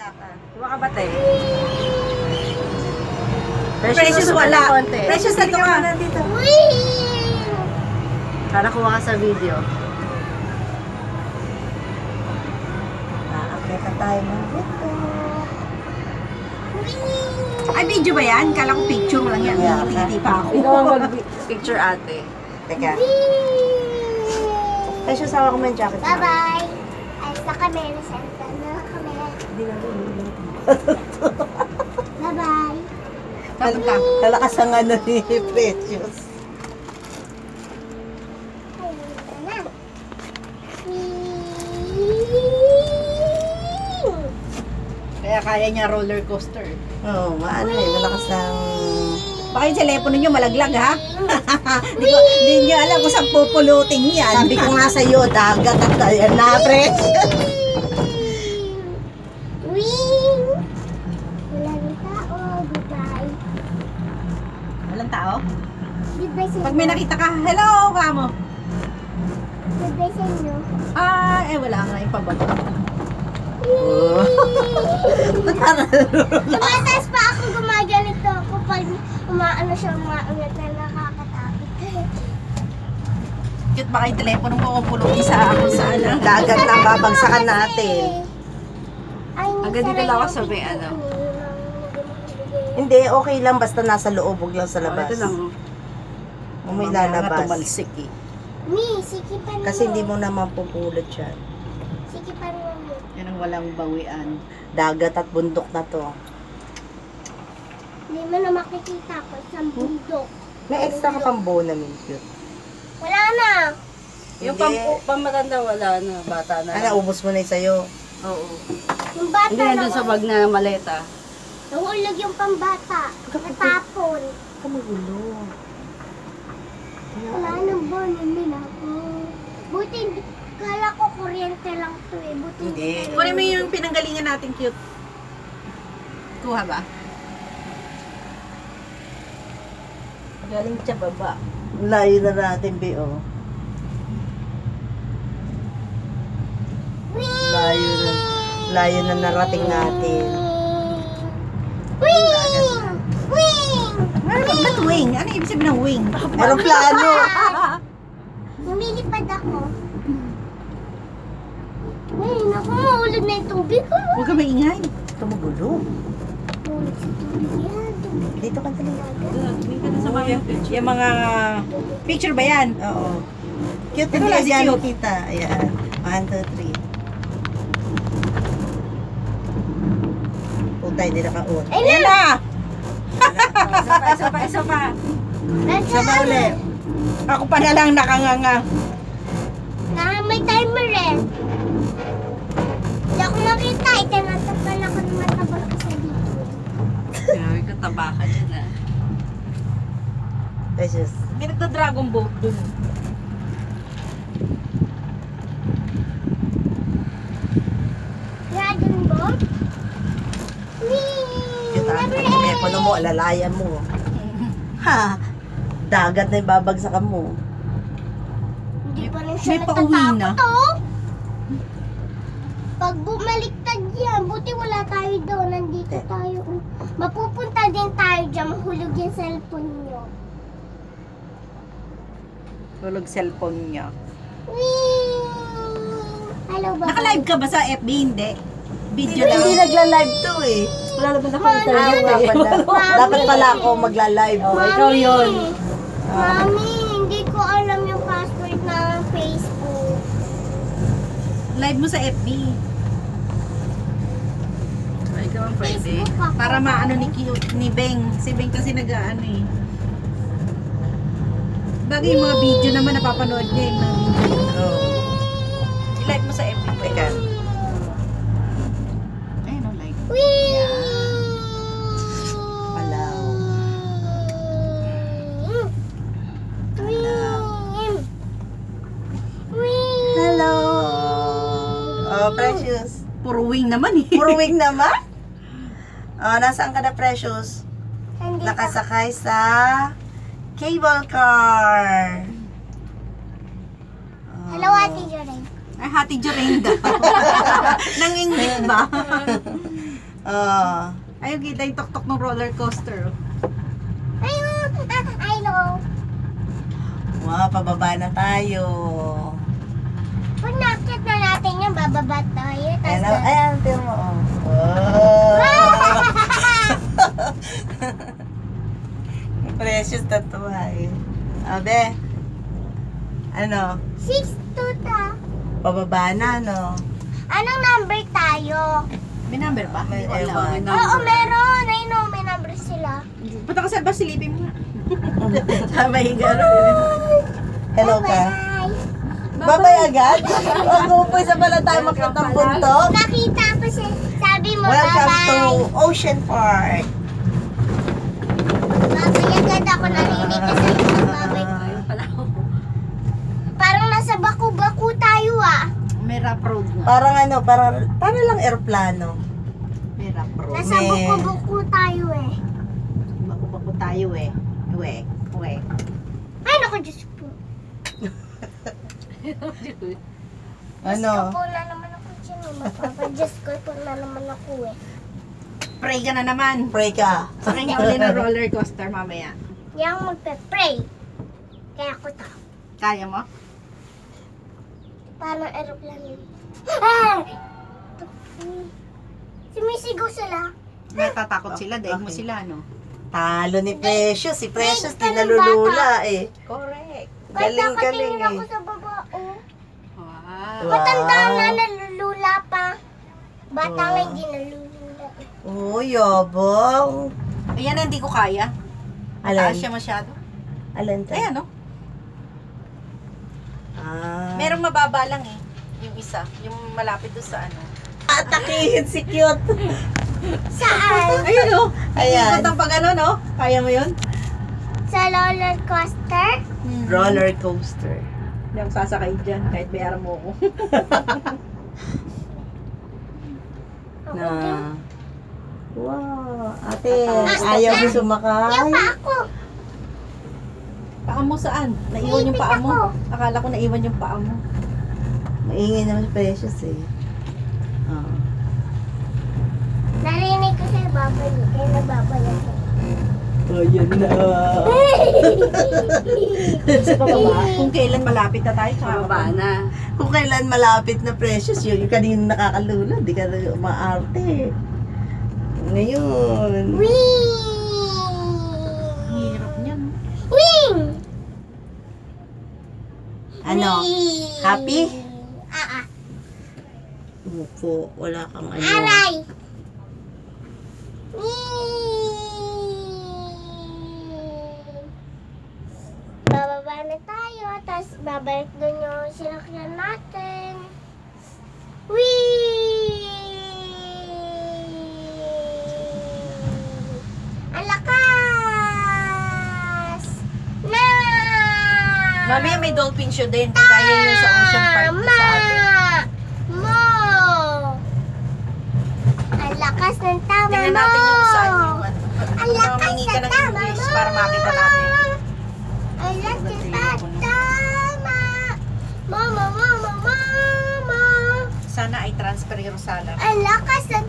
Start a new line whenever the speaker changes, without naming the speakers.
Kuha ka ba, te?
Precious wala.
Precious, dito ka.
Para kuha ka sa video.
Nakakita tayo ng dito.
Ay, video ba yan? Kala ko picture lang yan. Hindi pa ako.
Ikaw ang mag-picture, ate.
Teka. Precious, hawa ko mo yung jacket.
Bye-bye. Ay, sa camera center na kami. Bye-bye.
Papunta.
Kalakas ang ano ni Precious.
Ay, dito na.
Kaya kaya niya roller coaster.
Oo, maano eh. Malakas ang...
Baka yung telepono niyo malaglag, ha? Hindi niyo alam kung saan pupulutin yan.
Sabi ko nga sa'yo, dagat at ayan na, Precious.
Wing! Walang tao. Goodbye.
Walang tao?
Goodbye sa
Pag may nakita ka, hello, kamo.
Goodbye sa inyo.
Ah, wala nga yung pabato.
Tumataas pa ako, gumaganito ako pag umaano siya, umaangat na nakakatakot.
Cute ba kayo telepono mo pupulutin sa ako sa ano?
Dagat na ang babagsakan natin.
Agad dito lang ako sa may ano.
Hindi, okay lang. Basta nasa loob, huwag lang sa labas.
Ito lang.
Kung may
Mamaya nga
lalabas.
tumalsik eh.
Mi, sikipan mo.
Kasi hindi mo naman pupulot yan.
Sikipan mo. Mi.
Yan ang walang bawian.
Dagat at bundok na to.
Hindi mo na makikita ko sa bundok.
May extra ka pang bow na cute.
Wala na.
Yung
Hindi.
pamatanda wala na, bata na.
Ano, ubos mo na yung sa'yo.
Oo.
Yung bata
Hindi nandun sa bag na maleta.
Nahulog yung pambata. Natapon.
Kamagulo.
Wala nang bono nila ako. Buti hindi. Kala ko kuryente lang to eh. Buti
Hindi.
Kunin mo yung pinanggalingan natin cute. Kuha ba?
Galing sa baba. Layo na natin, B.O. Layo na narating natin.
Wing! Wing!
Ba't wing? Ano ibig sabihin ng wing?
Aeroplano!
Lumilipad ako. Ay, naku, mahulog na yung tubig ko.
Huwag ka maingay.
Kamagulo.
Mahulog sa tubig yan. Tubig.
Dito ka talaga.
Yung mga picture ba yan?
Oo. Cute
Pero
din
lagi
yan,
cute.
kita. Ayan. 1, 2, 3. Puta, hindi naka-on.
Ay
Ayan
na!
na!
Isa pa.
Sama ulit.
Ako pa na lang nakanganga.
May timer eh. Hindi ako makita. Itinatapan ako ng matabang sa dito.
Grabe ko, tabakan yun ah.
Precious.
Hindi nagda-dragon boat dun.
Dragon boat?
Cute ah. Telepono mo, alalayan mo. Ha! Dagat na yung babagsakan mo.
Hindi pa rin siya
May pauwi na.
natatakot oh. Pag bumaliktad yan, buti wala tayo doon. Nandito tayo. Mapupunta din tayo dyan. Mahulog yung cellphone nyo.
Tulog cellphone niya.
Whee! Hello ba?
Naka-live ka ba sa FB? Hindi. Video
Hindi
lang.
nagla-live to eh.
Wala naman ako
Mami!
interview eh.
Dapat pala ako magla-live.
Oh, ikaw yun.
Mami, hindi ko alam yung password ng Facebook.
Live mo sa FB.
Ay, ikaw ang pwede.
Facebook ako.
Para maano ni Beng. Si Beng kasi nag-ano eh. Bagay yung mga video naman napapanood niya yung mga video.
Oo.
I-live mo sa FB.
Teka.
Ayun o, live.
Whee!
Palaw.
Whee!
Hello! Oh, Precious.
Puro wing naman eh.
Puro wing naman? Oh, nasaan ka na, Precious?
Nandito.
Nakasakay sa cable car.
Hello, Ate Joray.
Ay, Hati Jorinda. Nang English ba?
Ah.
Ayun, kita yung tok-tok ng roller coaster.
Ayun. I know.
Wow, pababa na tayo.
Pag nakit na natin yan, bababa tayo.
Ayan,
Tapos
ayan, tingnan mo. Oh. Precious na to, ay. Abe. Ano?
6-2 ta.
Pababa na, no?
Anong number tayo?
May number ba?
May
Hindi ko alam.
ewan.
Oo, meron. I know, may number sila.
Punta ka sa ba, silipin mo nga.
Sama yung gano'n. Hello ka.
Bye-bye.
Babay agad? Mag-umpay sa pala tayo makita ang bundok.
Nakita ko siya. Sabi mo,
Welcome to
bye-bye.
Ocean Park.
Babay agad ako narinig ka sa isang babay.
Ayun pala ako.
Parang nasa baku-baku tayo ah.
May rough road nga.
Parang ano, para lang aeroplano.
May rough road.
Nasa
May-
buku-buku tayo eh.
Bago-bago tayo eh. Uwe.
Ay, naku, Diyos po.
Ano?
Diyos ko po na naman ako dyan. Mapapa-Diyos ko po na naman ako eh.
Pray ka na naman.
Pray ka.
Sakay nga uli ng roller coaster mamaya.
Yang magpe-pray. Kaya ako to.
Kaya mo?
Parang aeroplano. Ah! Sumisigaw sila.
Natatakot sila. Daig mo
Okay.
sila, no?
Talo ni Precious. Si Precious,
Wait,
tinalulula eh.
Correct.
Kahit
Galing,
nakatingin
galing
ako
eh.
sa baba, oh.
Wow.
Matanda na, nalulula pa. Bata
Wow.
nga hindi nalulula.
Oh, yabang.
Ayan, hindi ko kaya. Taas siya
Alan?
masyado.
Alan to?
Ayan, no?
Ah.
Merong mababa lang eh. Yung isa. Yung malapit doon sa ano.
Atakihin si cute.
Saan?
Ayun, no?
Ayan.
Ikot ang pag ano, no? Kaya mo yun?
Sa roller coaster?
Roller coaster.
Hindi ako sasakay dyan. Kahit bayaran mo ako.
Na. Wow. Ate, ayaw mo sumakay?
Yung pa ako.
Paa mo saan? Naiwan yung paa mo. Akala ko naiwan yung paa mo.
Maingay naman si Precious eh. Ah.
Narinig ko sa'yo babalik. Kaya nababayan ko.
Ayan na.
Sa pababa. Kung kailan malapit na tayo. Tsaka
Pababa na.
Kung kailan malapit na Precious, yung kanina nakakalula, di ka na umaarte. Ngayon.
Wing!
Hirap niyan.
Wing!
Ano?
Wing!
Happy?
Ah,
Opo, wala kang ano.
Aray! Wing! Bababa na tayo, tapos babalik doon yung sinakyan natin. Wing! Ang lakas! Na!
Mamaya may dolphin show din. Kaya yun sa Ocean Park na sa atin.
Mo! Ang lakas ng tama mo!
Tingnan natin yung saan yung ano.
Ang lakas
Humingi ka
ng
ng
tama
English
mo!
para makita natin.
Ang lakas ng tama! Mama, mama, mama!
Sana ay transfer yung sala.
Ang lakas ng